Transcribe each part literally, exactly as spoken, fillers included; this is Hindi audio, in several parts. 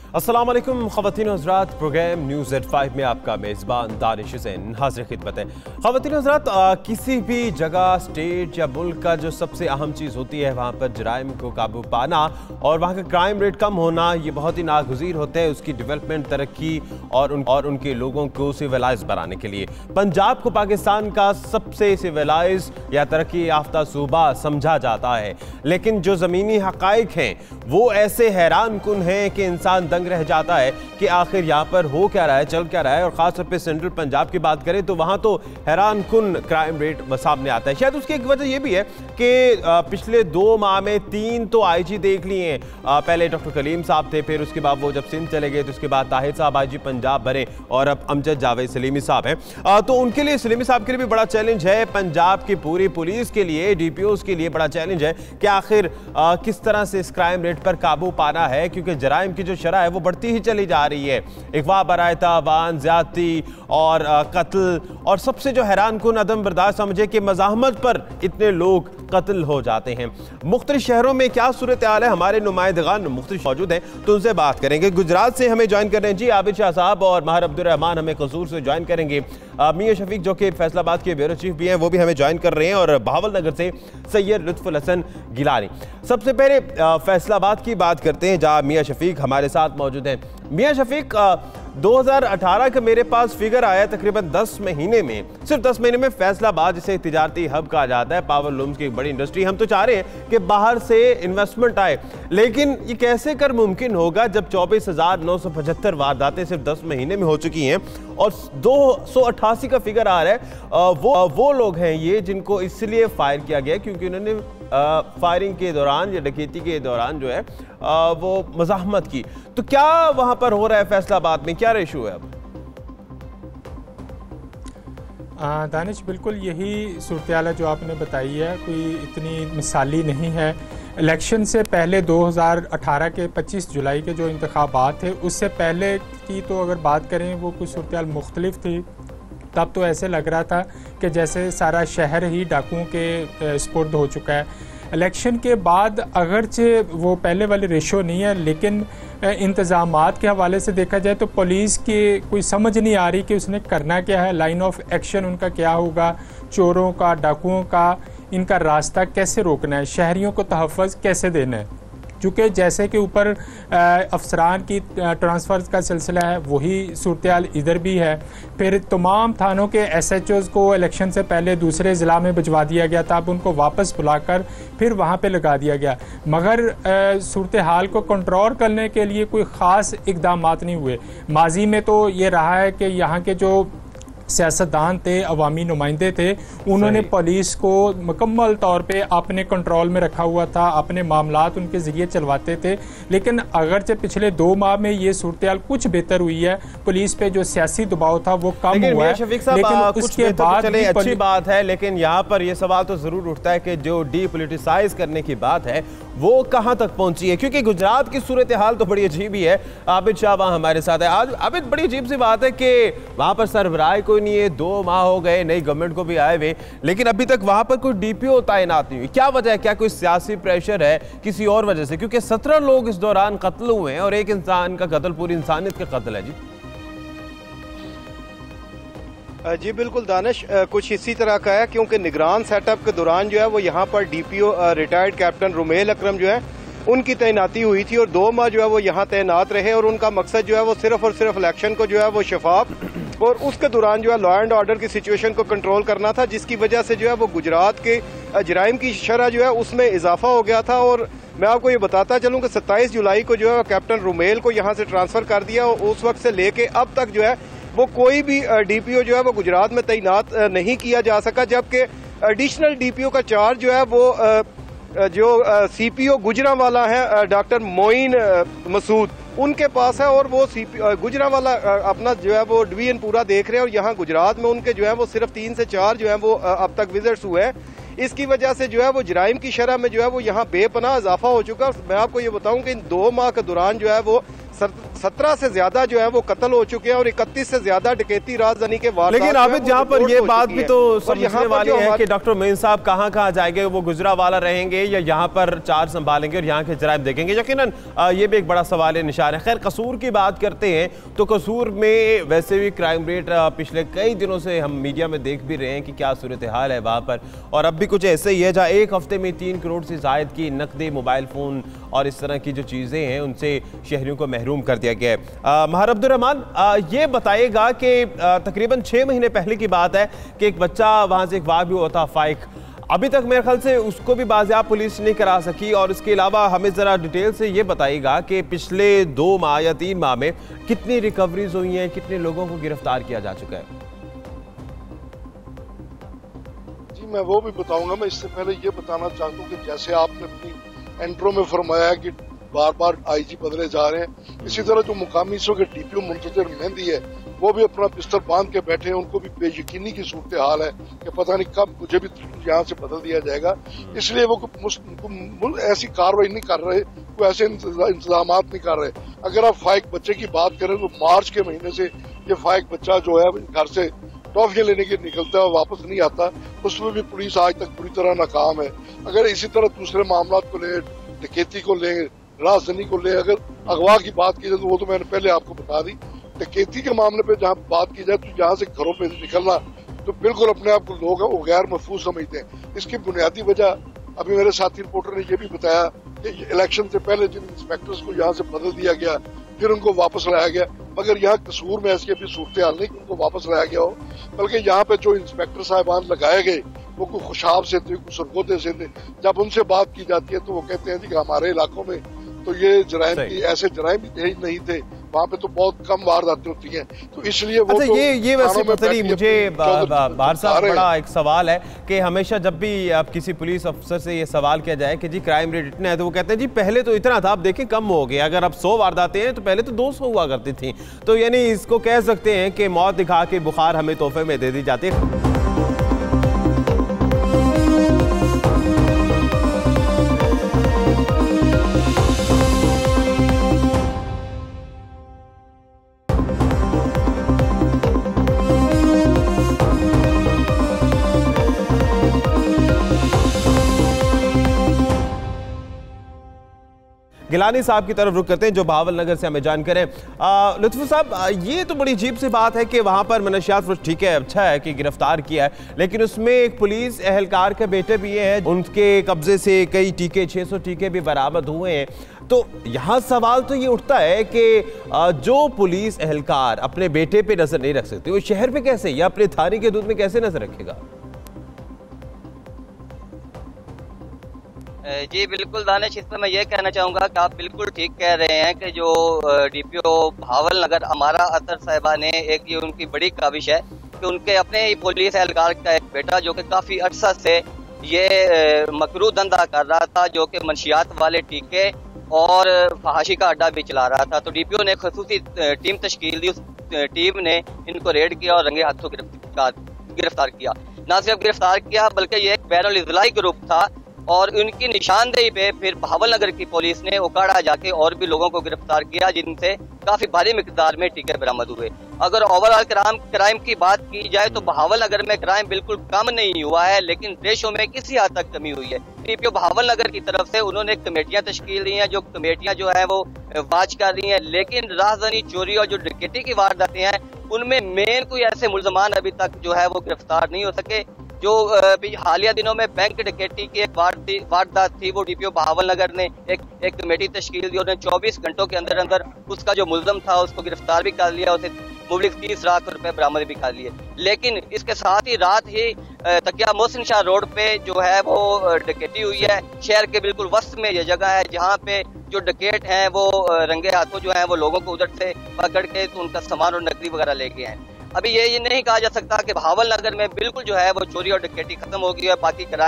अस्सलाम वालेकुम ख़वातीन और हज़रात, प्रोग्राम न्यूज़ एट फाइव में आपका मेज़बान दानिश हुसैन हाज़िर खिदमत है। ख़वातीन और हज़रात, किसी भी जगह स्टेट या मुल्क का जो सबसे अहम चीज़ होती है वहाँ पर जराइम को काबू पाना और वहाँ का क्राइम रेट कम होना, ये बहुत ही नागुज़ीर होता है उसकी डेवलपमेंट, तरक्की और उन और उनके लोगों को सिविलाइज बनाने के लिए। पंजाब को पाकिस्तान का सबसे सिविलाइज या तरक्की याफ्ता सूबा समझा जाता है, लेकिन जो ज़मीनी हक़ाइक़ हैं वो ऐसे हैरान कुन हैं कि इंसान दंग रह जाता है कि आखिर यहाँ पर हो क्या रहा है, चल क्या रहा है। और ख़ास तौर पे सेंट्रल पंजाब की बात करें तो वहाँ तो हैरान कुन क्राइम रेट सामने आता है। शायद उसकी एक वजह यह भी है कि पिछले दो माह में तीन तो आई जी देख लिए हैं। पहले डॉक्टर कलीम साहब थे, फिर उसके बाद वो जब सिंध चले गए तो उसके बाद ताहिर साहब आई जी पंजाब बने और अब अमजद जावेद सलीमी साहब हैं। तो उनके लिए, सलीमी साहब के लिए भी बड़ा चैलेंज है, पंजाब की पूरी पुलिस के लिए, डी पी ओज़ के लिए बड़ा चैलेंज है कि आखिर किस तरह से इस क्राइम रेट पर काबू पाना है, क्योंकि जराइम की जो शरह है वो बढ़ती ही चली जा रही है। अगवा, बरायता, वान, ज्यादती और कत्ल, और सबसे जो हैरान कुन अदम बर्दाश्त समझे कि मज़ाहमत पर इतने लोग कत्ल हो जाते हैं। मुख्तलिफ शहरों में क्या सूरत हाल है, हमारे नुमाइंदगान मुख्तलिफ मौजूद हैं तो उनसे बात करेंगे। गुजरात से हमें ज्वाइन कर रहे हैं जी आबिद शाह साहब, और माहर अब्दुर्रहमान हमें कसूर से ज्वाइन करेंगे। मियां शफीक जो कि फैसलाबाद के ब्यूरो चीफ भी हैं वो भी हमें ज्वाइन कर रहे हैं, और बहावल नगर से सैयद लुत्फुल हसन गिलानी। सबसे पहले फैसलाबाद की बात करते हैं जहाँ मियां शफीक हमारे साथ मौजूद हैं। मियां शफीक, दो हज़ार अठारह का मेरे पास फिगर आया, तकरीबन दस महीने में, सिर्फ दस महीने में फैसलाबाद, जिसे तिजारती हब कहा जाता है, पावर लूम्स की एक बड़ी इंडस्ट्री, हम तो चाह रहे हैं कि बाहर से इन्वेस्टमेंट आए, लेकिन ये कैसे कर मुमकिन होगा जब चौबीस हजार नौ सौ पचहत्तर वारदातें सिर्फ दस महीने में हो चुकी हैं और दो सौ अट्ठासी का फिगर आ रहा है। वो वो लोग हैं ये जिनको इसलिए फायर किया गया क्योंकि उन्होंने फायरिंग के दौरान या डकैती के दौरान जो है आ, वो मज़ाहमत की। तो क्या वहां पर हो रहा है फैसलाबाद में, क्या रेशो है अब? आ, दानिश, बिल्कुल यही सूरत हाल जो आपने बताई है, कोई इतनी मिसाली नहीं है। इलेक्शन से पहले दो हज़ार अठारह के पच्चीस जुलाई के जो इंतखाबात थे उससे पहले की तो अगर बात करें वो कुछ सूरत हाल मुख्तलिफ थी। तब तो ऐसे लग रहा था कि जैसे सारा शहर ही डाकुओं के स्पुर्द हो चुका है। इलेक्शन के बाद अगरचे वो पहले वाले रेशो नहीं है, लेकिन इंतज़ामात के हवाले से देखा जाए तो पुलिस की कोई समझ नहीं आ रही कि उसने करना क्या है, लाइन ऑफ एक्शन उनका क्या होगा, चोरों का, डाकुओं का, इनका रास्ता कैसे रोकना है, शहरियों को तहफ़्फ़ुज़ कैसे देना है। चूँकि जैसे कि ऊपर अफसरान की ट्रांसफ़र का सिलसिला है, वही सूरत हाल इधर भी है। फिर तमाम थानों के एस एच ओज़ को इलेक्शन से पहले दूसरे ज़िला में भिजवा दिया गया था, अब उनको वापस बुलाकर फिर वहाँ पे लगा दिया गया, मगर सूरत हाल को कंट्रोल करने के लिए कोई ख़ास इक़दाम नहीं हुए। माजी में तो ये रहा है कि यहाँ के जो सियासतदान थे, अवामी नुमाइंदे थे, उन्होंने पुलिस को मुकम्मल तौर पे अपने कंट्रोल में रखा हुआ था, अपने मामलात उनके ज़रिए चलवाते थे। लेकिन अगरचे पिछले दो माह में ये सूरत हाल कुछ बेहतर हुई है, पुलिस पे जो सियासी दबाव था वो कम हुआ है। लेकिन उसके बाद चले अच्छी बात है, लेकिन यहाँ पर यह सवाल तो ज़रूर उठता है कि जो डी पोलिटिसाइज करने की बात है वो कहाँ तक पहुँची है, क्योंकि गुजरात की सूरत हाल तो बड़ी अजीब ही है। आबिद शाह वहाँ हमारे साथ है। आज आबिद, बड़ी अजीब सी बात है कि वहाँ पर सरबराह कोई नहीं है, दो माह हो गए नई गवर्नमेंट को भी आए हुए, लेकिन अभी तक वहां पर कोई डी पी ओ तैनात नहीं हुई। क्या वजह है? क्या कोई सियासी प्रेशर है, किसी और वजह से? क्योंकि सत्रह लोग इस दौरान कत्ल हुए हैं और एक इंसान का कत्ल पूरी इंसानियत का कत्ल है जी। जी बिल्कुल दानिश, कुछ इसी तरह का है, क्योंकि निगरान सेटअप के दौरान जो है वो यहाँ पर D P O retired captain Rumel Akram जो है उनकी तैनाती हुई थी और दो माह जो है वो यहाँ तैनात रहे, और उनका मकसद जो है वो सिर्फ और सिर्फ इलेक्शन को जो है वो शफाफ और उसके दौरान जो है लॉ एंड ऑर्डर की सिचुएशन को कंट्रोल करना था, जिसकी वजह से जो है वो गुजरात के जराइम की शरह जो है उसमें इजाफा हो गया था। और मैं आपको ये बताता चलूँ कि सत्ताईस जुलाई को जो है कैप्टन रुमेल को यहाँ से ट्रांसफर कर दिया और उस वक्त से लेके अब तक जो है वो कोई भी डी पी ओ जो है वो गुजरात में तैनात नहीं किया जा सका, जबकि एडिशनल डी पी ओ का चार्ज जो है वो जो सी पी ओ गुजरांवाला है डॉक्टर मोइन मसूद उनके पास है, और वो गुजरांवाला अपना जो है वो डिवीजन पूरा देख रहे हैं, और यहाँ गुजरात में उनके जो है वो सिर्फ तीन से चार जो है वो अब तक विजिट्स हुए हैं। इसकी वजह से जो है वो जराइम की शरह में जो है वो यहाँ बेपनाह इजाफा हो चुका है। मैं आपको ये बताऊं कि इन दो माह के दौरान जो है वो सत्रह से ज्यादा जो है वो कत्ल हो चुके हैं और इकतीस से ज्यादा डकैती राजधानी के वारदात। लेकिन आबिद यहाँ पर ये बात भी तो समझने वाली है कि डॉक्टर मोइन साहब कहाँ कहाँ जाएंगे, वो गुजरावाला रहेंगे या यहाँ पर चार्ज संभालेंगे और यहाँ के जराइम देखेंगे, यकीनन ये भी एक बड़ा सवाल है, निशान है। खैर कसूर की बात करते हैं तो कसूर में वैसे भी क्राइम रेट पिछले कई दिनों से हम मीडिया में देख भी रहे हैं कि क्या सूरत हाल है वहाँ पर, और अब भी कुछ ऐसे ही है जहाँ एक हफ्ते में तीन करोड़ से जायद की नकदी, मोबाइल फ़ोन और इस तरह की जो चीज़ें हैं उनसे शहरियों को महरूम कर दिया गया है। महर अब्दुर्रहमान, ये बताइएगा कि तकरीबन छः महीने पहले की बात है कि एक बच्चा वहाँ से एक वाक़ भी हुआ था फाइक, अभी तक मेरे ख्याल से उसको भी बाजियाब पुलिस नहीं करा सकी, और इसके अलावा हमें ज़रा डिटेल से ये बताइएगा कि पिछले दो माह या तीन माह में कितनी रिकवरीज हुई हैं, कितने लोगों को गिरफ्तार किया जा चुका है? जी मैं वो भी बताऊंगा। मैं इससे पहले ये बताना चाहता हूँ कि जैसे आपने अपनी एंट्रो में फरमाया कि बार बार आईजी बदले जा रहे हैं, इसी तरह जो मुकामी इस वक्त डीपीओ मुंतजर मेहंदी है वो भी अपना बिस्तर बांध के बैठे हैं। उनको भी बेयकीनी की सूरत हाल है कि पता नहीं कब मुझे भी यहाँ से बदल दिया जाएगा, इसलिए वो ऐसी कार्रवाई नहीं कर रहे, कोई ऐसे इंतजाम नहीं कर रहे। अगर आप फाइक बच्चे की बात करें तो मार्च के महीने से ये फाइक बच्चा जो है घर से टॉफियां लेने के निकलता है और वापस नहीं आता, उसमें भी पुलिस आज तक पूरी तरह नाकाम है। अगर इसी तरह दूसरे मामला को ले, डकैती को ले, राजधानी को ले, अगर अगवा की बात की जाए तो वो तो मैंने पहले आपको बता दी। डकैती के मामले पे जहाँ बात की जाए तो यहाँ से घरों पे निकलना तो बिल्कुल अपने आप को लोग वो गैर महफूज समझते हैं। इसकी बुनियादी वजह अभी मेरे साथी रिपोर्टर ने ये भी बताया कि इलेक्शन से पहले जिन इंस्पेक्टर्स को यहाँ से बदल दिया गया फिर उनको वापस लाया गया, मगर यहाँ कसूर में ऐसी अभी सूरत हाल नहीं कि उनको वापस लाया गया हो, बल्कि यहाँ पे जो इंस्पेक्टर साहिबान लगाए गए वो कोई खुशाब से थे, कुछ सरगोदे से थे। जब उनसे बात की जाती है तो वो कहते हैं जी कि हमारे इलाकों में तो ये जराइम की ऐसे जराइम नहीं थे, वहाँ पे तो बहुत कम वारदातें होती हैं, तो इसलिए वो अच्छा, तो ये ये वैसे पतली मुझे बाहर साहब बड़ा एक सवाल है कि हमेशा जब भी आप किसी पुलिस अफसर से ये सवाल किया जाए कि जी क्राइम रेट इतना है तो वो कहते हैं जी पहले तो इतना था, आप देखें कम हो गया। अगर अब सौ वारदातें हैं तो पहले तो दो सौ हुआ करती थी, तो यानी इसको कह सकते हैं कि मौत दिखा के बुखार हमें तोहफे में दे दी जाती है। गिलानी साहब की तरफ रुक करते हैं जो बहावल नगर से हमें जान करें। लुत्फू साहब, ये तो बड़ी अजीब सी बात है कि वहाँ पर मनशियात फरोश, ठीक है अच्छा है कि गिरफ्तार किया है, लेकिन उसमें एक पुलिस एहलकार के बेटे भी हैं, उनके कब्जे से कई टीके, छह सौ टीके भी बरामद हुए हैं। तो यहाँ सवाल तो ये उठता है कि जो पुलिस एहलकार अपने बेटे पे नजर नहीं रख सकते वो शहर पे कैसे या अपने थाने के दूध में कैसे नजर रखेगा? जी बिल्कुल दानिश, इस पर मैं ये कहना चाहूँगा कि आप बिल्कुल ठीक कह रहे हैं कि जो डीपीओ बहावल नगर अमारा अतर साहिबा ने, एक ये उनकी बड़ी काविश है कि उनके अपने ही पुलिस एहलकार का एक बेटा जो कि काफ़ी अरसा से ये मकरू धंधा कर रहा था, जो कि मंशियात वाले टीके और फहाशी का अड्डा भी चला रहा था, तो डीपीओ ने खसूसी टीम तश्कील दी। उस टीम ने इनको रेड किया और रंगे हाथों गिरफ्तार गिरफ्तार किया। न सिर्फ गिरफ्तार किया बल्कि ये एक बैनुल इज़लाई ग्रुप था और उनकी निशानदेही पे फिर बहावल नगर की पुलिस ने उकाड़ा जाके और भी लोगों को गिरफ्तार किया, जिनसे काफी भारी मिकदार में टीके बरामद हुए। अगर ओवरऑल क्राइम क्राइम की बात की जाए तो बहावल नगर में क्राइम बिल्कुल कम नहीं हुआ है, लेकिन रेशो में किसी हद तक कमी हुई है। डीपीओ बहावल नगर की तरफ से उन्होंने कमेटियां तश्कील दी हैं, जो कमेटियां जो है वो वाच कर रही हैं, लेकिन राजधानी चोरी और जो डकैती की वारदातें हैं उनमें मेन कोई ऐसे मुल्जमान अभी तक जो है वो गिरफ्तार नहीं हो सके। जो हालिया दिनों में बैंक डकैती की एक वारदात थी, वो डीपीओ बहावल नगर ने एक एक कमेटी तश्कील दी, उन्होंने चौबीस घंटों के अंदर अंदर उसका जो मुल्जम था उसको गिरफ्तार भी कर लिया, उसे मुबलिक तीस लाख रुपए बरामद भी कर लिए। लेकिन इसके साथ ही रात ही तकिया मोहसिन शाह रोड पे जो है वो डकैती हुई है। शहर के बिल्कुल वस्त में ये जगह है जहाँ पे जो डकैत हैं वो रंगे हाथों जो है वो लोगों को उधर से पकड़ के तो उनका सामान और नकदी वगैरह ले गए हैं। अभी ये ये नहीं कहा जा सकता कि बहावल नगर में बिल्कुल जो है वो चोरी और डकैती खत्म हो गई है, बाकी क्राइम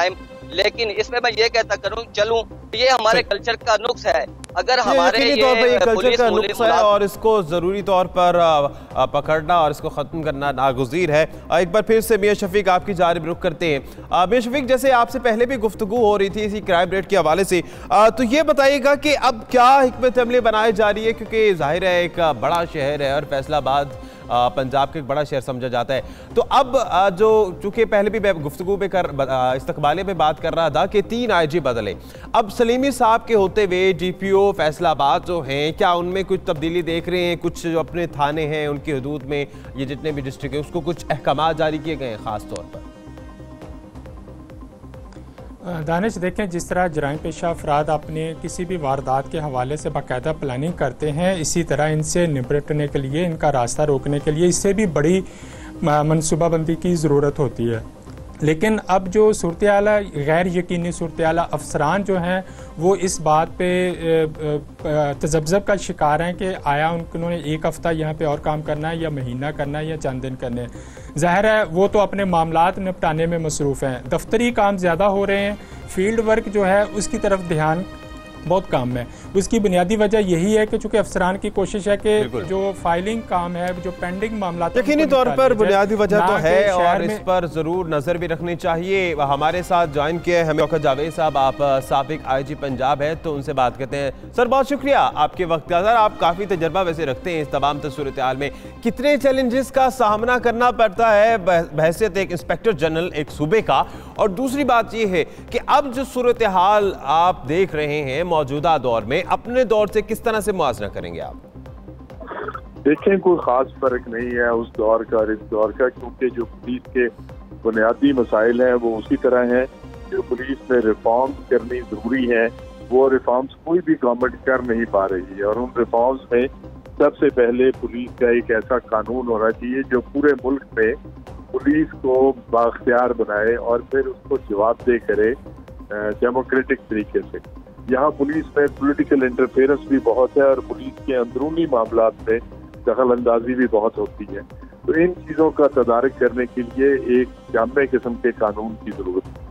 लेकिन इसमें मैं ये कहता करूं चलूं, ये हमारे कल्चर का नुक्स है। अगर हमारे ये, ये, तौर पर ये कल्चर पुलिस का नुक्स है और इसको जरूरी तौर पर पकड़ना और इसको खत्म करना नागुज़ीर है। एक बार फिर से मियां शफीक आपकी जानिब रुख करते हैं। मियां शफीक, जैसे आपसे पहले भी गुफ्तगू हो रही थी इसी क्राइम रेट के हवाले से, तो ये बताइएगा कि अब क्या हिकमत अमली बनाई जा रही है, क्योंकि जाहिर है एक बड़ा शहर है और फैसलाबाद पंजाब का एक बड़ा शहर समझा जाता है। तो अब जो चूंकि पहले भी मैं गुफ्तगू पे कर इस्तकबाले पे बात कर रहा था कि तीन आई जी बदले, अब सलीमी साहब के होते हुए डी पी ओ फैसलाबाद जो हैं, क्या उनमें कुछ तब्दीली देख रहे हैं? कुछ जो अपने थाने हैं उनकी हदूद में, ये जितने भी डिस्ट्रिक्ट है, उसको कुछ अहकाम जारी किए गए हैं खास तौर पर? दानिश, देखें, जिस तरह जराइम पेशा अफराद अपने किसी भी वारदात के हवाले से बाकायदा प्लानिंग करते हैं, इसी तरह इनसे निपटने के लिए, इनका रास्ता रोकने के लिए इससे भी बड़ी मनसूबाबंदी की ज़रूरत होती है। लेकिन अब जो सूरत हाल है, गैर यकीनी सूरत हाल, अफसरान जो हैं वो इस बात पे तजब्ज़ब का शिकार हैं कि आया उन्होंने एक हफ़्ता यहाँ पे और काम करना है या महीना करना है या चंद दिन करने हैं। ज़ाहिर है वो तो अपने मामलात निपटाने में मसरूफ़ हैं, दफ्तरी काम ज़्यादा हो रहे हैं, फील्ड वर्क जो है उसकी तरफ ध्यान बहुत कम है। उसकी बुनियादी वजह यही है कि चूंकि अफसरान की कोशिश है कि जो फाइलिंग काम है, जो पेंडिंग मामला, यकीनी तौर पर बुनियादी वजह तो है और इस पर जरूर नजर भी रखनी चाहिए। हमारे साथ ज्वाइन किए हमें डॉक्टर जावेद साहब, आप साबिक आई जी पंजाब है, तो उनसे बात करते हैं। सर, बहुत शुक्रिया आपके वक्त का। सर, आप काफी तजर्बा वैसे रखते हैं इस तमाम सूरत हाल में, कितने चैलेंजेस का सामना करना पड़ता है बहैसियत एक इंस्पेक्टर जनरल एक सूबे का? और दूसरी बात यह है कि अब जो सूरत हाल आप देख रहे हैं मौजूदा दौर में, अपने दौर से किस तरह से मुआवजा करेंगे आप? देखें, कोई खास फर्क नहीं है उस दौर का और इस दौर का, क्योंकि जो पुलिस के बुनियादी मसाइल हैं वो उसी तरह हैं। जो पुलिस में रिफॉर्म्स करनी जरूरी है, वो रिफॉर्म्स कोई भी गवर्नमेंट कर नहीं पा रही है। और उन रिफॉर्म्स में सबसे पहले पुलिस का एक ऐसा कानून होना चाहिए जो पूरे मुल्क में पुलिस को बाख्तियार बनाए और फिर उसको जवाबदेह करे डेमोक्रेटिक तरीके से। यहाँ पुलिस में पॉलिटिकल इंटरफेरेंस भी बहुत है और पुलिस के अंदरूनी मामलात में दखल अंदाजी भी बहुत होती है। तो इन चीज़ों का तदारक करने के लिए एक जामे किस्म के कानून की जरूरत है।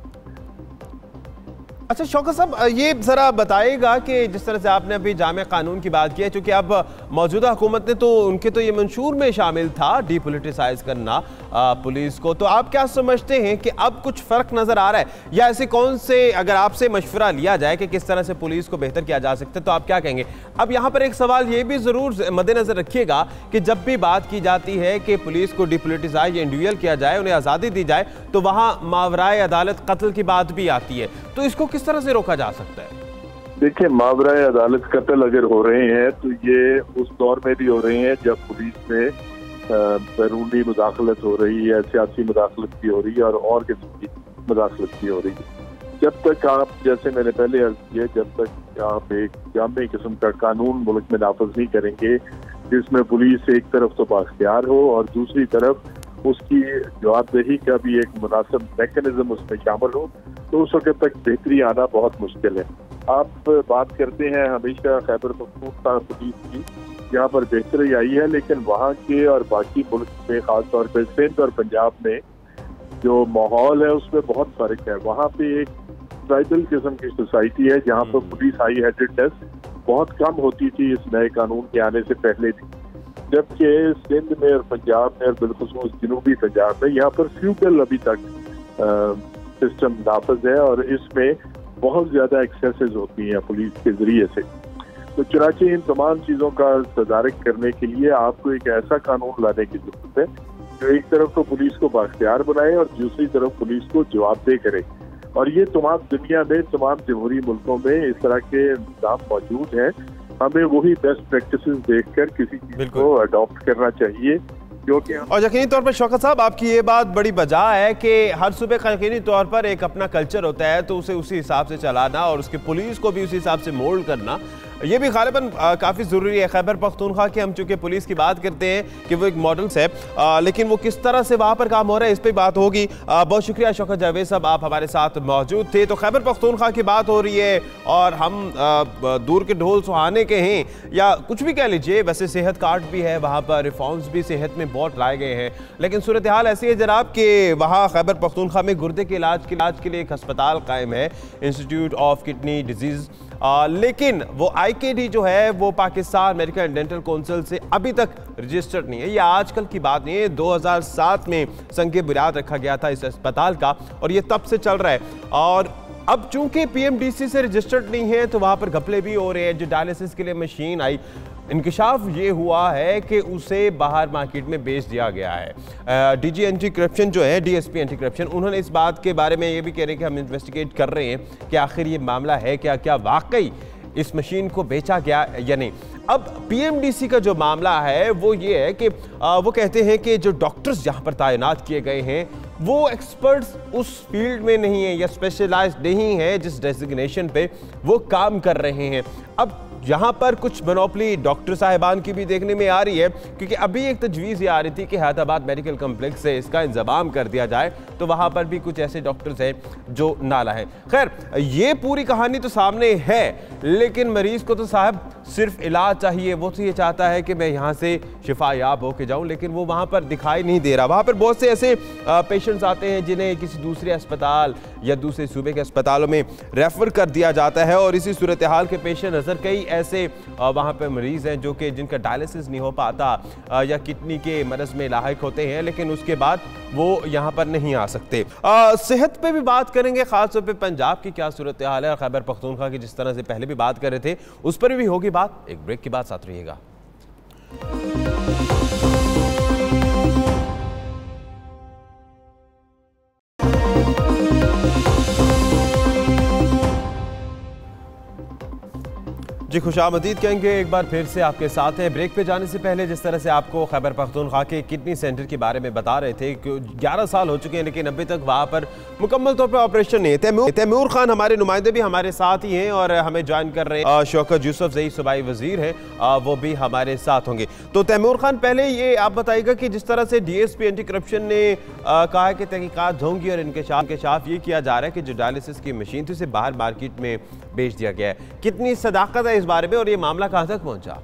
अच्छा शौकत साहब, ये ज़रा बताइएगा कि जिस तरह से आपने अभी जामे कानून की बात की है, क्योंकि अब मौजूदा हुकूमत ने तो उनके तो ये मंशूर में शामिल था डीपोलिटिसाइज करना आ, पुलिस को, तो आप क्या समझते हैं कि अब कुछ फ़र्क नज़र आ रहा है, या ऐसे कौन से, अगर आपसे मशवरा लिया जाए कि किस तरह से पुलिस को बेहतर किया जा सकता है, तो आप क्या कहेंगे? अब यहाँ पर एक सवाल ये भी ज़रूर मद्देनज़र रखिएगा कि जब भी बात की जाती है कि पुलिस को डीपोलिटिसाइज या इंडिविजुअल किया जाए, उन्हें आज़ादी दी जाए, तो वहाँ मावराए अदालत कत्ल की बात भी आती है, तो इसको किस तरह से रोका जा सकता है? देखिए, मावराए अदालत कत्ल अगर हो रहे हैं तो ये उस दौर में भी हो रहे हैं जब पुलिस में बैरूनी मुदाखलत हो रही है, सियासी मुदाखलत भी हो रही है और और किस्म की मुदाखलत भी हो रही है। जब तक आप, जैसे मैंने पहले अर्ज किया, जब तक आप एक जामे किस्म का कानून मुल्क में नाफज नहीं करेंगे जिसमें पुलिस एक तरफ तो बाख्तियार हो और दूसरी तरफ उसकी जवाबदेही का भी एक मुनासिब मैकेनिज्म उसमें शामिल हो, तो उस वक्त तक बेहतरी आना बहुत मुश्किल है। आप बात करते हैं हमेशा खैबर पख्तूनख्वा पुलिस की, यहाँ पर बेहतरी आई है, लेकिन वहाँ के और बाकी मुल्क में, खासतौर पर सिंध और पंजाब में जो माहौल है उसमें बहुत फर्क है। वहाँ पे एक ट्राइबल किस्म की सोसाइटी है जहाँ पर पुलिस हाई हेडेडनेस बहुत कम होती थी इस नए कानून के आने से पहले भी, जबकि सिंध में और पंजाब में और बिलखुसूस जनूबी पंजाब में यहाँ पर फ्यूडल अभी तक सिस्टम नाफज है और इसमें बहुत ज्यादा एक्सेसेस होती हैं पुलिस के जरिए से। तो चुनाचे इन तमाम चीज़ों का तदारक करने के लिए आपको एक ऐसा कानून लाने की जरूरत है जो एक तरफ तो पुलिस को बाख्तियार बनाए और दूसरी तरफ पुलिस को जवाबदेह करे। और ये तमाम दुनिया में, तमाम जमहूरी मुल्कों में इस तरह के निज़ाम मौजूद हैं। हमें वही बेस्ट प्रैक्टिसेस देखकर किसी चीज़ को अडॉप्ट करना चाहिए। और यकीनी तौर पर शौकत साहब, आपकी ये बात बड़ी बजा है कि हर सूबे का यकीनी तौर पर एक अपना कल्चर होता है, तो उसे उसी हिसाब से चलाना और उसके पुलिस को भी उसी हिसाब से मोल्ड करना, ये भी गालिबन काफ़ी ज़रूरी है। खैबर पख्तूनख्वा की हम चूँकि पुलिस की बात करते हैं कि वो एक मॉडल्स है, आ, लेकिन वो किस तरह से वहाँ पर काम हो रहा है इस पर बात होगी। बहुत शुक्रिया शौकत जावेद साहब, आप हमारे साथ मौजूद थे। तो खैबर पख्तूनख्वा की बात हो रही है और हम आ, दूर के ढोल सुहाने के हैं या कुछ भी कह लीजिए, वैसे सेहत कार्ड भी है वहाँ पर, रिफॉर्म्स भी सेहत में बहुत लाए गए हैं, लेकिन सूरत हाल ऐसी है जनाब कि वहाँ खैबर पख्तूनख्वा में गुर्दे के इलाज के इलाज के लिए एक अस्पताल कायम है, इंस्टीट्यूट ऑफ किडनी डिजीज़, आ, लेकिन वो आई के डी जो है वो Pakistan medical and dental council से अभी तक रजिस्टर्ड नहीं है। ये आजकल की बात नहीं है, दो हज़ार सात में संग बुनियाद रखा गया था इस अस्पताल का और ये तब से चल रहा है। और अब चूंकि पी एम डी सी से रजिस्टर्ड नहीं है तो वहाँ पर घपले भी हो रहे हैं। जो डायलिसिस के लिए मशीन आई, इंकशाफ ये हुआ है कि उसे बाहर मार्केट में बेच दिया गया है। डी जी एंटी करप्शन जो है, D S P anti corruption, उन्होंने इस बात के बारे में ये भी कह रहे हैं कि हम इन्वेस्टिगेट कर रहे हैं कि आखिर ये मामला है क्या, क्या वाकई इस मशीन को बेचा गया या नहीं। अब पी एम डी सी का जो मामला है वो ये है कि आ, वो कहते हैं कि जो डॉक्टर्स यहाँ पर तैनात किए गए हैं वो एक्सपर्ट्स उस फील्ड में नहीं है या स्पेशलाइज्ड नहीं है जिस डेजिग्नेशन पे वो काम कर रहे हैं। अब यहाँ पर कुछ मोनोपली डॉक्टर साहिबान की भी देखने में आ रही है, क्योंकि अभी एक तजवीज़ ये आ रही थी कि हैदराबाद मेडिकल कम्प्लेक्स से इसका इंतजाम कर दिया जाए, तो वहाँ पर भी कुछ ऐसे डॉक्टर्स हैं जो नाला है। खैर, ये पूरी कहानी तो सामने है, लेकिन मरीज़ को तो साहब सिर्फ इलाज चाहिए। वो तो ये चाहता है कि मैं यहाँ से शिफायाब होके जाऊँ, लेकिन वो वहाँ पर दिखाई नहीं दे रहा। वहाँ पर बहुत से ऐसे पेशेंट्स आते हैं जिन्हें किसी दूसरे अस्पताल या दूसरे सूबे के अस्पतालों में रेफ़र कर दिया जाता है, और इसी सूरत हाल के पेश नज़र कई ऐसे वहाँ पर मरीज़ हैं जो कि जिनका डायलिसिस नहीं हो पाता या किडनी के मरज़ में लाहिक होते हैं, लेकिन उसके बाद वो यहाँ पर नहीं आ सकते। आ, सेहत पे भी बात करेंगे, ख़ासतौर पे पंजाब की क्या सूरत हाल है, और खैबर पख्तूनख्वा की जिस तरह से पहले भी बात कर रहे थे उस पर भी होगी बात। एक ब्रेक के बाद साथ रहिएगा। जी खुशामदीद कहेंगे एक बार फिर से आपके साथ हैं। ब्रेक पे जाने से पहले जिस तरह से आपको खैबर पख्तूनख्वा के किडनी सेंटर के बारे में बता रहे थे कि ग्यारह साल हो चुके हैं लेकिन अभी तक वहाँ पर मुकम्मल तौर पर ऑपरेशन नहीं है। तैमूर तैमूर खान हमारे नुमाइंदे भी हमारे साथ ही हैं और हमें ज्वाइन कर रहे हैं। शौकत यूसुफ ज़ई सूबाई वजीर हैं, वो भी हमारे साथ होंगे। तो तैमूर खान, पहले ये आप बताइएगा कि जिस तरह से D S P anti corruption ने कहा है कि तहकीकात होंगी और इंकशाफ ये किया जा रहा है कि जो डायलिसिस की मशीन थी उसे बाहर मार्केट में बेच दिया गया है, कितनी सदाकत है इस बारे में और ये मामला कहां तक पहुंचा?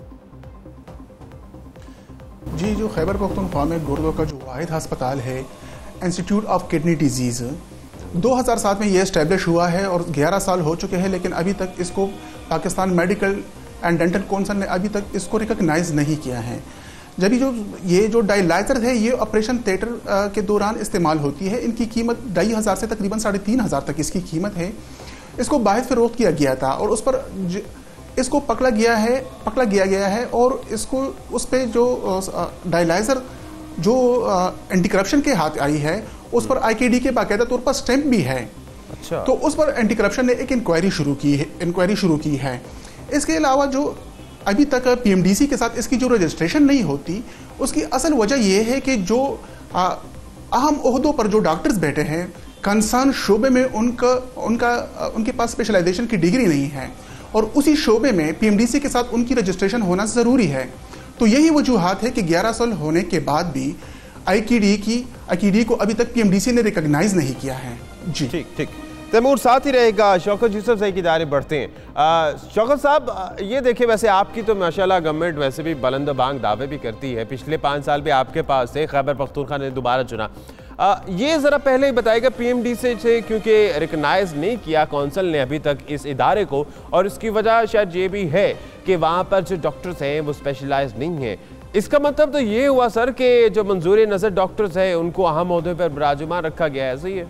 जी, जो खैबर पख्तूनख्वा में गुर्दों का जो वाहिद अस्पताल है, इंस्टीट्यूट ऑफ किडनी डिजीज़, दो हज़ार सात में ये इस्टेब्लिश हुआ है और ग्यारह साल हो चुके हैं, लेकिन अभी तक इसको Pakistan medical and dental council ने अभी तक इसको रिकॉग्नाइज नहीं किया है। जब जो ये जो डायलाइजर है ये ऑपरेशन थिएटर के दौरान इस्तेमाल होती है। इनकी कीमत ढाई हज़ार से तकरीबन साढ़े तीन हज़ार तक इसकी कीमत है। इसको बाहर फरोख्त किया गया था और उस पर इसको पकड़ा गया है पकड़ा गया गया है और इसको उस पर जो डायलाइजर जो एंटी करप्शन के हाथ आई है उस पर आई के डी के बाकायदा तौर पर स्टैंप भी है। अच्छा। तो उस पर एंटी करप्शन ने एक इंक्वायरी शुरू की है इंक्वायरी शुरू की है। इसके अलावा जो अभी तक पी एम डी सी के साथ इसकी जो रजिस्ट्रेशन नहीं होती, उसकी असल वजह यह है कि जो अहम ओहदों पर जो डॉक्टर्स बैठे हैं कंसर्न शोबे में उनका उनका उनके पास स्पेशलाइजेशन की डिग्री नहीं है और उसी शोबे में पी एम डी सी के साथ उनकी रजिस्ट्रेशन होना ज़रूरी है। तो यही वजूहात है कि ग्यारह साल होने के बाद भी आई के डी की आई के डी को अभी तक पी एम डी सी ने रिकॉग्नाइज नहीं किया है। जी ठीक ठीक तैमूर साथ ही रहेगा। शौकत यूसुफ ज़ई की दायरे बढ़ते हैं। शौकत साहब, ये देखिए, वैसे आपकी तो माशाल्लाह गवर्नमेंट वैसे भी बुलंद बांग दावे भी करती है, पिछले पाँच साल भी आपके पास थे, खैबर पख्तूनख्वा ने दोबारा चुना। आ, ये ज़रा पहले ही बताएगा पी एम डी सी से क्योंकि रिकगनाइज नहीं किया कौंसिल ने अभी तक इस इदारे को, और इसकी वजह शायद ये भी है कि वहाँ पर जो डॉक्टर्स हैं वो स्पेशलाइज नहीं हैं। इसका मतलब तो ये हुआ सर कि जो मंजूर नज़र डॉक्टर्स हैं उनको अहम ओहदे पर बराजुमान रखा गया है, सही है?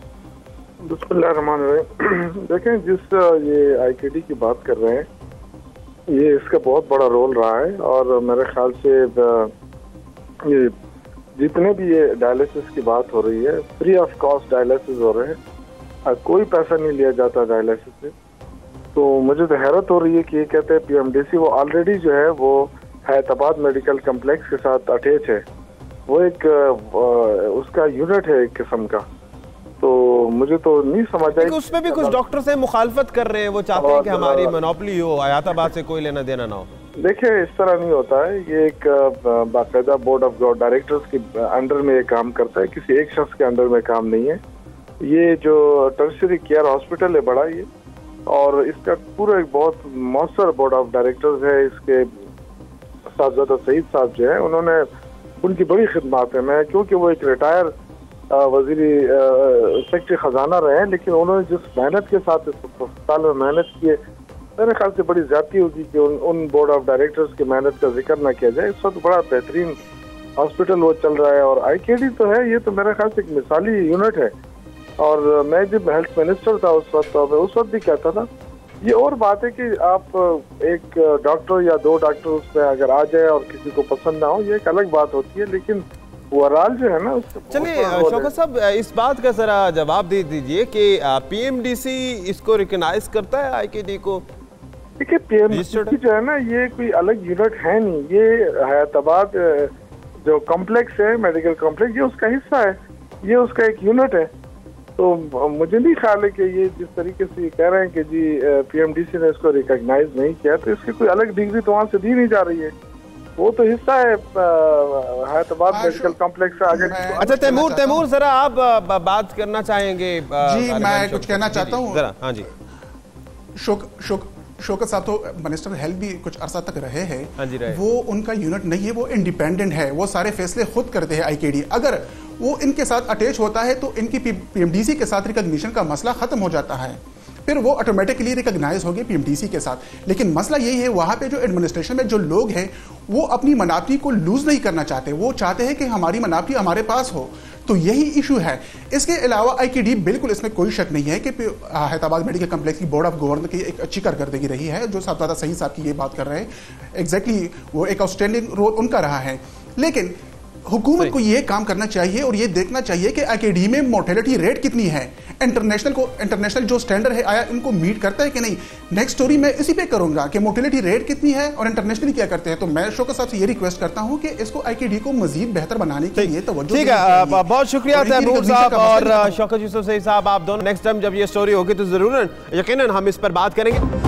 बिस्मिल्लाहिर्रहमानिर्रहीम। देखें, जिस ये आई के डी की बात कर रहे हैं, ये इसका बहुत बड़ा रोल रहा है और मेरे ख्याल से ये जितने भी ये डायलिसिस की बात हो रही है, फ्री ऑफ कॉस्ट डायलिसिस हो रहे हैं, कोई पैसा नहीं लिया जाता डायलिसिस से। तो मुझे तो हैरत हो रही है कि ये कहते हैं पी एम डी सी, वो ऑलरेडी जो है वो हैदराबाद मेडिकल कम्प्लेक्स के साथ अटैच है, वो एक उसका यूनिट है एक किस्म का। तो मुझे तो नहीं समझ आई। उसमें भी कुछ डॉक्टर से मुखालफत कर रहे हैं, वो चाहते हैं कि हमारी मोनोपोली हो, हयाताबाद से कोई लेना देना ना हो। देखिए, इस तरह नहीं होता है। ये एक बाकायदा बोर्ड ऑफ डायरेक्टर्स के अंडर में ये काम करता है, किसी एक शख्स के अंडर में काम नहीं है। ये जो टर्शियरी केयर हॉस्पिटल है बड़ा ये, और इसका पूरा एक बहुत मौसर बोर्ड ऑफ डायरेक्टर्स है। इसके साहबजादा सईद साहब जो है, उन्होंने उनकी बड़ी खिदमत है। मैं क्योंकि वो एक रिटायर वजीरी सेक्रेटरी खजाना रहे हैं, लेकिन उन्होंने जिस मेहनत के साथ इस अस्पताल में मेहनत की है, मेरे ख्याल से बड़ी ज्यादती होगी कि उन उन बोर्ड ऑफ डायरेक्टर्स की मेहनत का जिक्र ना किया जाए। इस वक्त बड़ा बेहतरीन हॉस्पिटल वो चल रहा है, और आई के डी तो है, ये तो मेरे ख्याल से एक मिसाली यूनिट है। और मैं जब हेल्थ मिनिस्टर था उस वक्त, मैं उस वक्त भी कहता था। ये और बात है कि आप एक डॉक्टर या दो डॉक्टर उस पर अगर आ जाए और किसी को पसंद ना हो, ये एक अलग बात होती है, लेकिन ओवरऑल जो है ना। चलिए शौकत साहब, इस बात का जरा जवाब दे दीजिए कि पीएमडीसी इसको रिकॉग्नाइज करता है आई के डी को? देखिए, पीएमडीसी जो है ना, ये कोई अलग यूनिट है नहीं। ये हयाताबाद जो कॉम्प्लेक्स है, मेडिकल कॉम्प्लेक्स, ये उसका हिस्सा है, ये उसका एक यूनिट है। तो मुझे नहीं ख्याल है कि ये जिस तरीके से ये कह रहे हैं कि जी पीएमडीसी ने इसको रिकॉग्नाइज नहीं किया, तो इसकी कोई अलग डिग्री तो वहाँ से दी नहीं जा रही है। वो तो हिस्सा है हैदराबाद मेडिकल कॉम्प्लेक्स से आगे। अच्छा तैमूर, तैमूर जरा आप बात करना चाहेंगे? जी, मैं कुछ कहना चाहता हूँ। हाँ जी, शोक शोक शौकत साहब तो मिनिस्टर हेल्थ भी कुछ अरसा तक रहे हैं। हाँ जी, रहे। वो उनका यूनिट नहीं है, वो इंडिपेंडेंट है, वो सारे फैसले खुद करते हैं आईकेडी। अगर वो इनके साथ अटैच होता है तो इनकी पीएमडीसी के साथ रिकॉग्निशन का मसला खत्म हो जाता है, फिर वो ऑटोमेटिकली रिकॉग्नाइज होगी पीएमडीसी के साथ। लेकिन मसला यही है, वहां पे जो एडमिनिस्ट्रेशन में जो लोग हैं वो अपनी मनाफी को लूज नहीं करना चाहते, वो चाहते हैं कि हमारी मनाफी हमारे पास हो। तो यही इशू है। इसके अलावा आईकेडी बिल्कुल इसमें कोई शक नहीं है कि हैदराबाद मेडिकल कॉम्प्लेक्स की बोर्ड ऑफ गवर्नर की एक अच्छी कारकर्दगी रही है, जो साहबजादा सईद साहब की ये बात कर रहे हैं। एग्जैक्टली वो एक आउटस्टैंडिंग रोल उनका रहा है। लेकिन हुकूमत को ये काम करना चाहिए और ये देखना चाहिए कि आईकेडी में मोर्टेलिटी रेट कितनी है, इंटरनेशनल को इंटरनेशनल जो स्टैंडर्ड है आया इनको मीट करता है कि नहीं। नेक्स्ट स्टोरी मैं इसी पे करूंगा कि मोर्टेलिटी रेट कितनी है और इंटरनेशनली क्या करते हैं। तो मैं शौकत साहब से ये रिक्वेस्ट करता हूं कि इसको आईकेडी को मजीद बेहतर बनाने के लिए तवज्जो। ठीक है, बहुत शुक्रिया तैमूर साहब और शौकत यूसुफ सईद साहब, आप दोनों। नेक्स्ट टाइम जब ये स्टोरी होगी तो जरूर यकीनन हम इस पर बात करेंगे।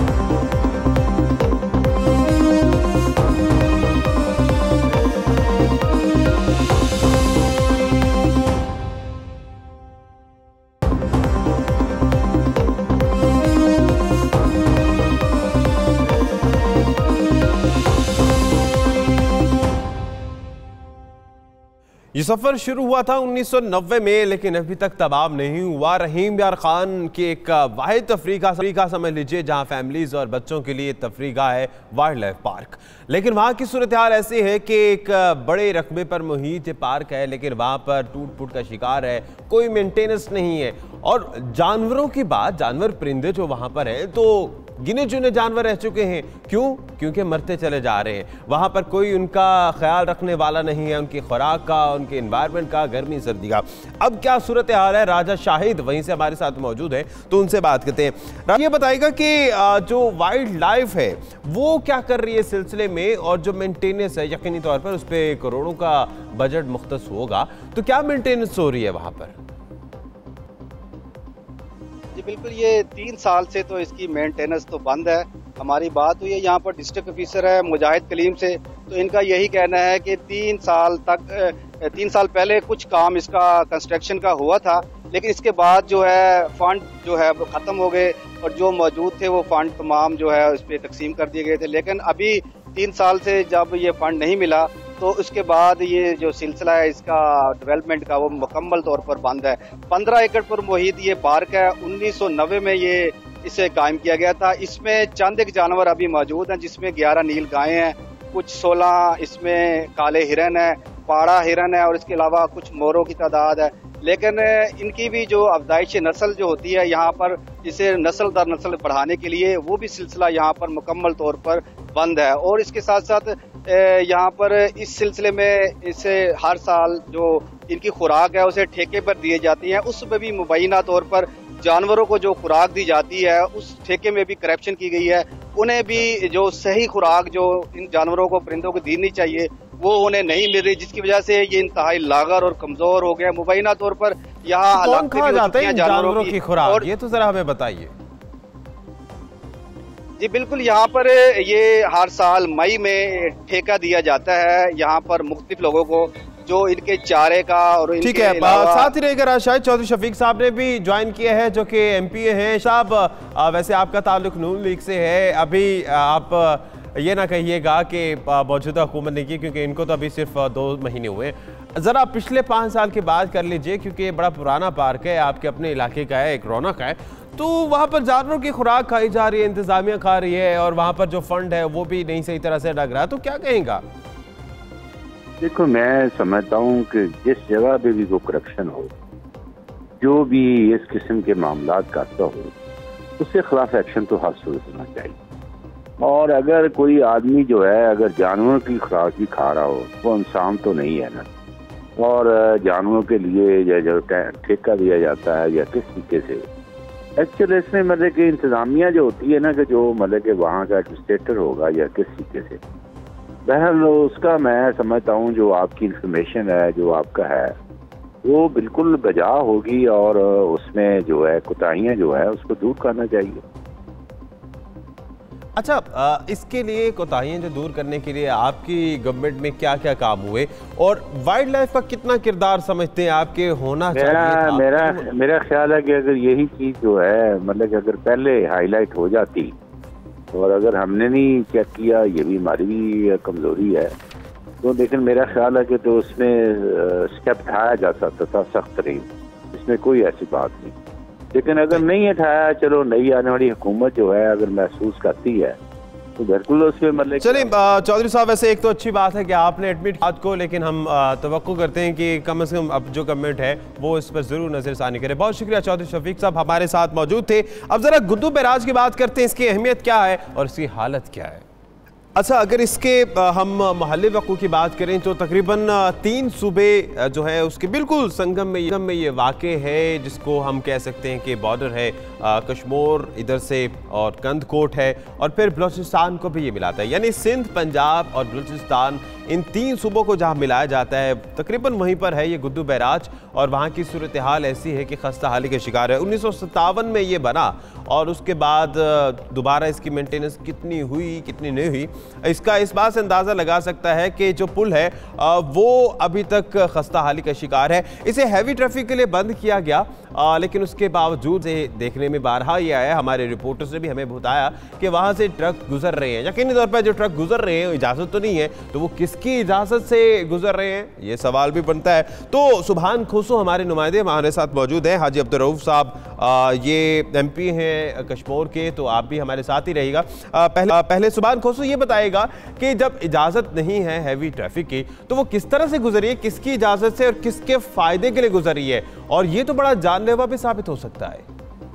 ये सफर शुरू हुआ था उन्नीस सौ नब्बे में, लेकिन अभी तक तमाम नहीं हुआ। रहीम यार खान की एक वाहिद तफरीह का समझ लीजिए जहां फैमिलीज और बच्चों के लिए तफरीह है वाइल्ड लाइफ पार्क। लेकिन वहां की सूरत हाल ऐसी है कि एक बड़े रकबे पर मुहित पार्क है, लेकिन वहां पर टूट फूट का शिकार है, कोई मेंटेनेंस नहीं है। और जानवरों की बात, जानवर परिंदे जो वहां पर हैं तो गिने चुने जानवर रह चुके हैं। क्यों? क्योंकि मरते चले जा रहे हैं। वहां पर कोई उनका ख्याल रखने वाला नहीं है, उनकी खुराक का, उनके एनवायरनमेंट का, गर्मी सर्दी का। अब क्या सूरत हाल है? राजा शाहिद वहीं से हमारे साथ मौजूद है, तो उनसे बात करते हैं। ये बताइएगा कि जो वाइल्ड लाइफ है वो क्या कर रही है सिलसिले में, और जो मेंटेनेंस है यकीनी तौर पर उस पर करोड़ों का बजट मुख्तस होगा, तो क्या मेंटेनेंस हो रही है वहां पर? जी बिल्कुल, ये तीन साल से तो इसकी मेंटेनेंस तो बंद है। हमारी बात हुई है यहाँ पर डिस्ट्रिक्ट ऑफिसर है मुजाहिद कलीम से, तो इनका यही कहना है कि तीन साल तक तीन साल पहले कुछ काम इसका कंस्ट्रक्शन का हुआ था, लेकिन इसके बाद जो है फंड जो है वो ख़त्म हो गए और जो मौजूद थे वो फंड तमाम जो है उस पर तकसीम कर दिए गए थे। लेकिन अभी तीन साल से जब ये फंड नहीं मिला तो उसके बाद ये जो सिलसिला है इसका डेवलपमेंट का वो मुकम्मल तौर पर बंद है। पंद्रह एकड़ पर मुहित ये पार्क है, उन्नीस सौ नब्बे में ये इसे कायम किया गया था। इसमें चंद एक जानवर अभी मौजूद हैं, जिसमें ग्यारह नील गायें हैं, कुछ सोलह इसमें काले हिरन है, पाड़ा हिरन है और इसके अलावा कुछ मोरों की तादाद है। लेकिन इनकी भी जो अफजाइश नस्ल जो होती है यहाँ पर, इसे नस्ल दर नस्ल बढ़ाने के लिए वो भी सिलसिला यहाँ पर मुकम्मल तौर पर बंद है। और इसके साथ साथ यहाँ पर इस सिलसिले में इसे हर साल जो इनकी खुराक है उसे ठेके पर दिए जाती है, उसमें भी मुबैना तौर पर जानवरों को जो खुराक दी जाती है उस ठेके में भी करप्शन की गई है। उन्हें भी जो सही खुराक जो इन जानवरों को, परिंदों को देनी चाहिए, वो उन्हें नहीं मिल रही, जिसकी वजह से ये इंतहाई लागर और कमजोर हो गया। मुबैना तौर पर यहाँ कौन खा जाते हैं जानवरों की खुराक, और ये तो जरा हमें बताइए। जी बिल्कुल, यहाँ पर ये हर साल मई में ठेका दिया जाता है यहाँ पर मुख्तलिफ लोगों को, जो इनके चारे का और ठीक है। साथ ही रहेगा शायद चौधरी शफीक साहब ने भी ज्वाइन किया है, जो कि एमपी हैं। साहब, वैसे आपका ताल्लुक नून लीग से है, अभी आप ये ना कहिएगा कि मौजूदा हुकूमत ने की, क्योंकि इनको तो अभी सिर्फ दो महीने हुए। ज़रा पिछले पाँच साल की बात कर लीजिए, क्योंकि ये बड़ा पुराना पार्क है, आपके अपने इलाके का है, एक रौनक है। तो वहाँ पर जानवरों की खुराक खाई जा रही है, इंतजामिया खा रही है, और वहाँ पर जो फंड है वो भी नहीं सही तरह से लग रहा है, तो क्या कहेंगा? देखो, मैं समझता हूँ कि जिस जगह पे भी कोई करप्शन हो, जो भी इस किस्म के मामला करता हो, उसके खिलाफ एक्शन तो हर सूरत होना चाहिए। और अगर कोई आदमी जो है अगर जानवरों की खुराक भी खा रहा हो, वो इंसान तो नहीं है ना। और जानवरों के लिए जो ठेका दिया जाता है या किस तरीके से, एक्चुअली इसमें मतलब कि इंतजामिया जो होती है ना, कि जो मतलब कि वहाँ का एडमिनिस्ट्रेटर होगा या किस तरीके से, बहरहाल उसका मैं समझता हूँ जो आपकी इंफॉर्मेशन है, जो आपका है, वो बिल्कुल बजा होगी, और उसमें जो है कोताहियाँ जो है उसको दूर करना चाहिए। अच्छा, इसके लिए कोताहियां जो दूर करने के लिए आपकी गवर्नमेंट में क्या क्या काम हुए, और वाइल्ड लाइफ का कितना किरदार समझते हैं आपके होना मेरा चाहिए? मेरा मेरा ख्याल है कि अगर यही चीज जो है मतलब कि अगर पहले हाईलाइट हो जाती, और अगर हमने नहीं चेक किया, ये भी हमारी भी कमजोरी है, तो लेकिन मेरा ख्याल है कि तो उसमें स्टेप उठाया जा सकता था सख्त तरीन, इसमें कोई ऐसी बात नहीं। लेकिन अगर नहीं उठाया, चलो नई आने वाली हुकूमत जो है अगर महसूस करती है तो बिल्कुल उसमें मतलब। चलिए चौधरी साहब, वैसे एक तो अच्छी बात है कि आपने एडमिट बात को, लेकिन हम तवक्को करते हैं कि कम से कम अब जो गवर्नमेंट है वो इस पर जरूर नजरसानी करे। बहुत शुक्रिया चौधरी शफीक साहब हमारे साथ मौजूद थे। अब जरा गुड्डू बैराज की बात करते हैं, इसकी अहमियत क्या है और इसकी हालत क्या है। अच्छा, अगर इसके हम महल्ले वक़ू की बात करें तो तकरीबन तीन सूबे जो है उसके बिल्कुल संगम में में ये वाक़े है, जिसको हम कह सकते हैं कि बॉर्डर है, कश्मीर इधर से और कंदकोट है, और फिर बलूचिस्तान को भी ये मिलाता है, यानी सिंध, पंजाब और बलूचिस्तान, इन तीन सूबों को जहाँ मिलाया जाता है तकरीबन वहीं पर है ये गुड्डू बैराज। और वहाँ की सूरत हाल ऐसी है कि खस्ता हाली के शिकार है। उन्नीस सौ सत्तावन में ये बना, और उसके बाद दोबारा इसकी मेंटेनेंस कितनी हुई कितनी नहीं हुई, इसका इस बात से अंदाज़ा लगा सकता है कि जो पुल है वो अभी तक खस्ता हाली का शिकार है। इसे हैवी ट्रैफिक के लिए बंद किया गया, आ, लेकिन उसके बावजूद से देखने में बारहा ये आया, हमारे रिपोर्टर्स ने भी हमें बताया कि वहाँ से ट्रक गुजर रहे हैं। यकीनी तौर पर जो ट्रक गुजर रहे हैं इजाज़त तो नहीं है, तो वो किसकी इजाज़त से गुजर रहे हैं, ये सवाल भी बनता है। तो सुभान खोसो हमारे नुमाइंदे हमारे साथ मौजूद हैं, हाजी अब्दुर्रऊफ साहब, ये एम पी हैं कश्मीर के, तो आप भी हमारे साथ ही रहिएगा। पहले आ, पहले सुभान खोसो ये बताएगा कि जब इजाज़त नहीं है हैवी ट्रैफिक की, तो वो किस तरह से गुजरी है, किसकी इजाज़त से और किसके फ़ायदे के लिए गुजरी है, और ये तो बड़ा जानलेवा भी साबित हो सकता है।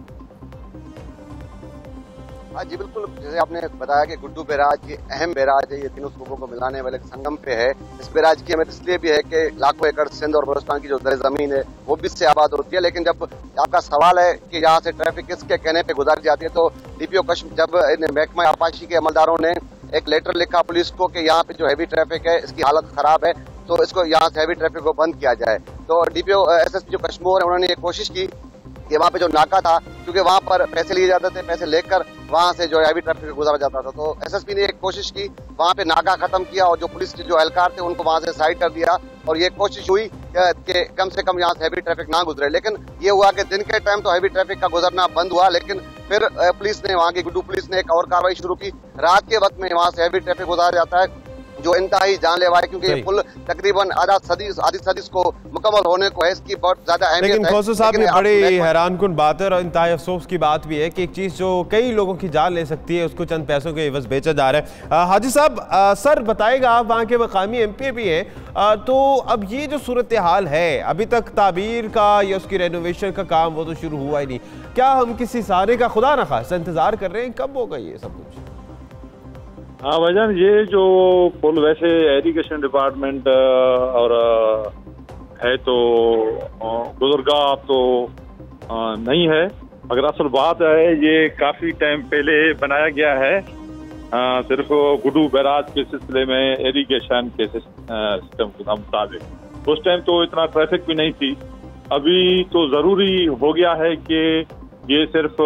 हाँ जी बिल्कुल, जैसे आपने बताया कि गुड्डू बैराज ये अहम बैराज है, ये तीनों सूबों को मिलाने वाले संगम पे है। इस बैराज की अहमियत इसलिए भी है कि लाखों एकड़ सिंध और बलूचिस्तान की जो दर जमीन है वो भी इससे आबाद होती है। लेकिन जब आपका सवाल है कि यहाँ से ट्रैफिक किसके कहने पे गुजर जाती है, तो डीपीओ कश्मीर जब महकमा आपाशी के अमलदारों ने एक लेटर लिखा पुलिस को कि यहाँ पे जो हैवी ट्रैफिक है इसकी हालत खराब है, तो इसको यहाँ से हैवी ट्रैफिक को बंद किया जाए। तो डीपीओ एस एस पी जो कश्मीर है उन्होंने ये कोशिश की कि वहाँ पे जो नाका था, क्योंकि वहाँ पर पैसे लिए जाते थे, पैसे लेकर वहाँ से जो हैवी ट्रैफिक गुजारा जाता था, तो एसएसपी ने एक कोशिश की, वहाँ पे नाका खत्म किया और जो पुलिस के जो एहलकार थे उनको वहाँ से साइड कर दिया, और ये कोशिश हुई कि कम से कम यहाँ से हैवी ट्रैफिक ना गुजरे। लेकिन ये हुआ कि दिन के टाइम तो हैवी ट्रैफिक का गुजरना बंद हुआ, लेकिन फिर पुलिस ने, वहाँ की गुड्डू पुलिस ने एक और कार्रवाई शुरू की। रात के वक्त में वहाँ से हैवी ट्रैफिक गुजारा जाता है, जो इंतहाई जानलेवा है, क्योंकि ये पुल तकरीबन आधा सदी आधी सदी को मुकम्मल होने को है, इसकी बहुत ज्यादा अहमियत है। लेकिन खोसो साहब, ये बड़ी हैरानकुन बात है और इंतहाई अफसोस की बात भी है कि एक चीज जो कई लोगों की जान ले सकती है उसको चंद पैसों के एवज बेचा जा रहा है। हाजी साहब, सर बताएगा, आप वहाँ के मकामी एम पी भी हैं, तो अब ये जो सूरत हाल है, अभी तक ताबीर का या उसकी रेनोवेशन का काम वो तो शुरू हुआ ही नहीं, क्या हम किसी सारे का खुदा न खासा इंतजार कर रहे हैं, कब होगा ये सब कुछ? हाँ भाईजान, ये जो पुल वैसे एजुकेशन डिपार्टमेंट और है तो गुजरगाह तो नहीं है, मगर असल बात है ये काफ़ी टाइम पहले बनाया गया है आ, सिर्फ गुडू बैराज के सिलसिले में इरिगेशन के सिस्टम के मुताबिक उस टाइम तो इतना ट्रैफिक भी नहीं थी। अभी तो जरूरी हो गया है कि ये सिर्फ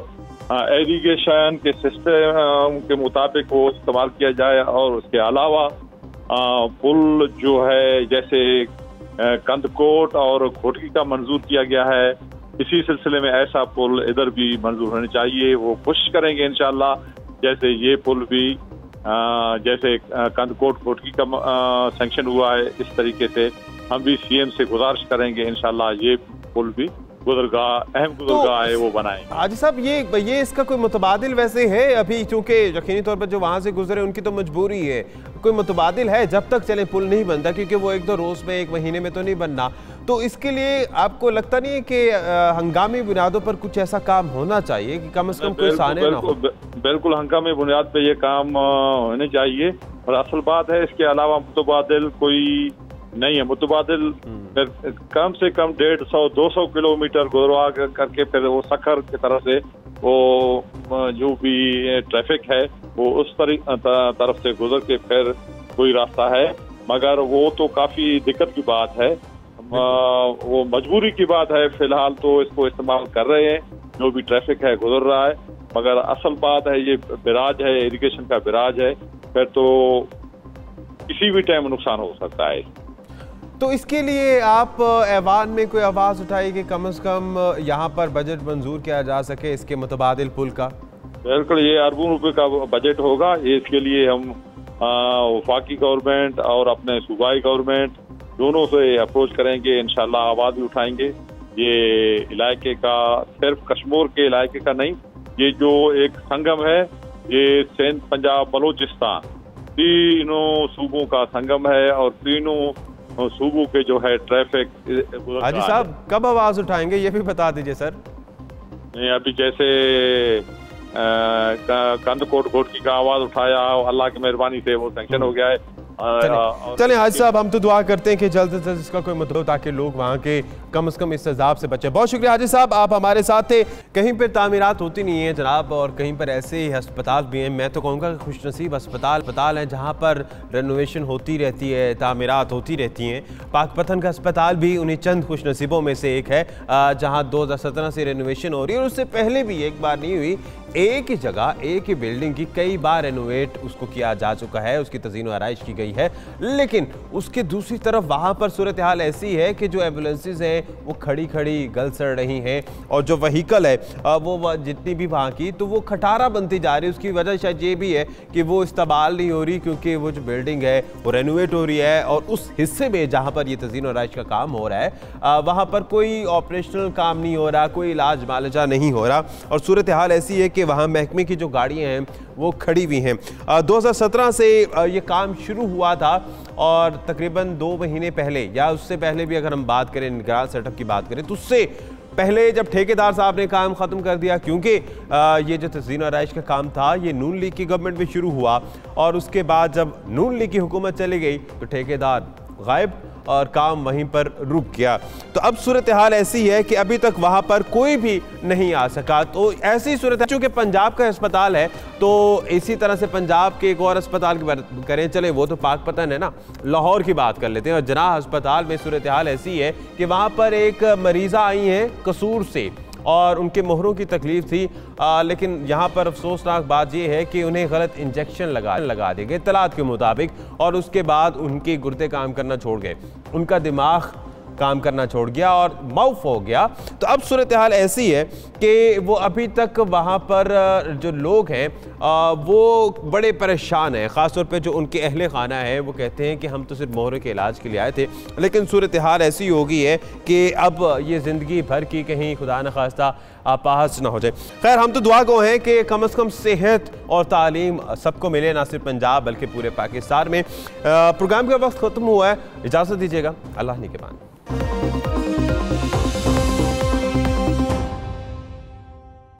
इरिगेशन के सिस्टम के मुताबिक वो इस्तेमाल किया जाए और उसके अलावा पुल जो है जैसे कंदकोट और खोटकी का मंजूर किया गया है, इसी सिलसिले में ऐसा पुल इधर भी मंजूर होने चाहिए। वो कोशिश करेंगे इंशाल्लाह जैसे ये पुल भी जैसे कंदकोट खोटकी का सैंक्शन हुआ है इस तरीके से हम भी सीएम से गुजारिश करेंगे इंशाल्लाह ये पुल भी गुजरगाह अहम गुजरगाह है वो बनाए। हाजी साहब ये ये इसका कोई मुतबादिल वैसे है अभी, चूंकि यकीनी तौर पर जो वहां से गुजरे उनकी तो मजबूरी है, कोई मुतबादिल है जब तक चले पुल नहीं बनता, क्योंकि वो एक दो रोज में एक महीने में तो नहीं बनना। तो इसके लिए आपको लगता नहीं है कि हंगामी बुनियादों पर कुछ ऐसा काम होना चाहिए कि कम से कम कोई साने ना हो? बिल्कुल हंगामी बुनियाद पे ये काम होने चाहिए और असल बात है इसके अलावा मुतबादिल कोई नहीं है। मुतबादिल कम से कम डेढ़ सौ दो सौ किलोमीटर गुजरवा करके फिर वो सखर की तरफ से वो जो भी ट्रैफिक है वो उस तरफ से गुजर के फिर कोई रास्ता है, मगर वो तो काफी दिक्कत की बात है, वो मजबूरी की बात है। फिलहाल तो इसको इस्तेमाल कर रहे हैं, जो भी ट्रैफिक है गुजर रहा है, मगर असल बात है ये बिराज है, इरिगेशन का बिराज है, फिर तो किसी भी टाइम नुकसान हो सकता है। तो इसके लिए आप ऐवान में कोई आवाज़ उठाई कि कम से कम यहाँ पर बजट मंजूर किया जा सके इसके मुतबादिल पुल का? बिल्कुल, ये अरबों रुपए का बजट होगा। इसके लिए हम वफाकी गवर्नमेंट और अपने सूबाई गवर्नमेंट दोनों से अप्रोच करेंगे, इंशाल्लाह आवाज़ भी उठाएंगे। ये इलाके का सिर्फ कश्मीर के इलाके का नहीं, ये जो एक संगम है ये सिंध, पंजाब, बलोचिस्तान तीनों सूबों का संगम है और तीनों सूबों के जो है ट्रैफिक। हाजी साहब कब आवाज उठाएंगे ये भी बता दीजिए सर। नहीं, अभी जैसे कंदकोट घोटकी का आवाज उठाया, अल्लाह की मेहरबानी से वो सैंक्शन हो गया है। चले हाजी साहब हम तो दुआ करते हैं कि जल्द से जल्द इसका कोई मतलब ताकि लोग वहाँ के कम से कम इस अजाब से बचे। बहुत शुक्रिया हाजी साहब, आप हमारे साथ थे। कहीं पर तामीरात होती नहीं है जनाब और कहीं पर ऐसे ही अस्पताल भी हैं। मैं तो कहूँगा कि खुशनसीब अस्पताल अस्पताल हैं जहाँ पर रेनोवेशन होती रहती है, तामीरात होती रहती हैं। पाकपतन का अस्पताल भी उन्हीं चंद खुशनसीबों में से एक है जहाँ दो हज़ार सत्रह से रेनोवेशन हो रही है और उससे पहले भी एक बार नहीं हुई, एक ही जगह एक ही बिल्डिंग की कई बार रेनोवेट उसको किया जा चुका है, उसकी तज़ीन व आराइश की गई है। लेकिन उसके दूसरी तरफ वहाँ पर सूरत हाल ऐसी है कि जो एम्बुलेंसेज हैं वो खड़ी खड़ी गल सड़ रही हैं और जो व्हीकल है वो जितनी भी वहाँ की तो वो खटारा बनती जा रही है। उसकी वजह शायद ये भी है कि वो इस्तेमाल नहीं हो रही क्योंकि वो जो बिल्डिंग है वो रेनोवेट हो रही है और उस हिस्से में जहाँ पर ये तज़ीन व आराइश का काम हो रहा है वहाँ पर कोई ऑपरेशनल काम नहीं हो रहा, कोई इलाज मालजा नहीं हो रहा और सूरत हाल ऐसी है कि वहाँ महकमे की जो गाड़ियाँ हैं वो खड़ी हुई हैं। दो हज़ार सत्रह से ये काम शुरू हुआ था और तकरीबन दो महीने पहले या उससे पहले भी अगर हम बात करें निगरान सेटअप की बात करें तो उससे पहले जब ठेकेदार साहब ने काम ख़त्म कर दिया क्योंकि ये जो तज़ीन आराइश का काम था ये नून लीग की गवर्नमेंट में शुरू हुआ और उसके बाद जब नून लीग की हुकूमत चली गई तो ठेकेदार गायब और काम वहीं पर रुक गया। तो अब सूरत हाल ऐसी है कि अभी तक वहां पर कोई भी नहीं आ सका। तो ऐसी सूरत, चूंकि पंजाब का अस्पताल है तो इसी तरह से पंजाब के एक और अस्पताल की बात करें, चले वो तो पाकपतन है ना, लाहौर की बात कर लेते हैं। और जनाह अस्पताल में सूरत हाल ऐसी है कि वहां पर एक मरीज़ा आई हैं कसूर से और उनके मोहरों की तकलीफ थी आ, लेकिन यहाँ पर अफसोसनाक बात यह है कि उन्हें गलत इंजेक्शन लगा लगा दिए गए इत्तलात के मुताबिक और उसके बाद उनके गुर्दे काम करना छोड़ गए, उनका दिमाग काम करना छोड़ गया और माउफ हो गया। तो अब सूरत हाल ऐसी है कि वो अभी तक वहाँ पर जो लोग हैं वो बड़े परेशान हैं, ख़ासतौर पे जो उनके अहले खाना है वो कहते हैं कि हम तो सिर्फ मोहरे के इलाज के लिए आए थे। लेकिन सूरत हाल ऐसी हो गई है कि अब ये ज़िंदगी भर की कहीं खुदा न खास्ता आपाहस ना हो जाए। खैर हम तो दुआ गो हैं कि कम अज़ कम सेहत और तालीम सबको मिले, ना सिर्फ पंजाब बल्कि पूरे पाकिस्तान में। प्रोग्राम का वक्त ख़त्म हुआ है, इजाज़त दीजिएगा, अल्लाह निगहबान।